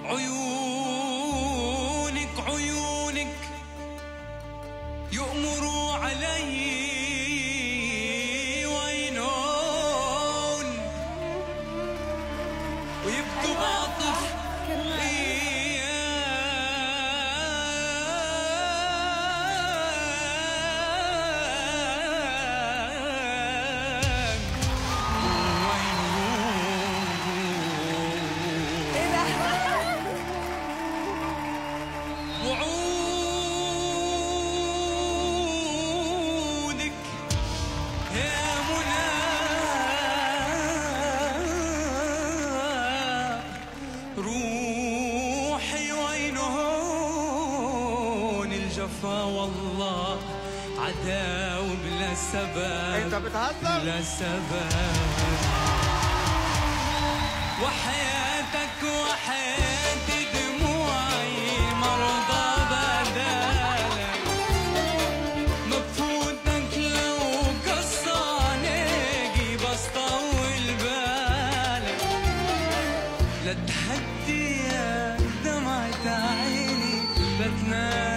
عيونك عيونك يؤمروا علي وينون ويبدوا بعطف وعودك يا منى روحي وين هون الجفا والله عداو بلا سبب انت بتهزر بلا سبب وحياتك وحياة دموعي مرضى بدالك مبفوتك لو قصانيقي بس طول بالك لا تهدي يا دمعة عيني بتنام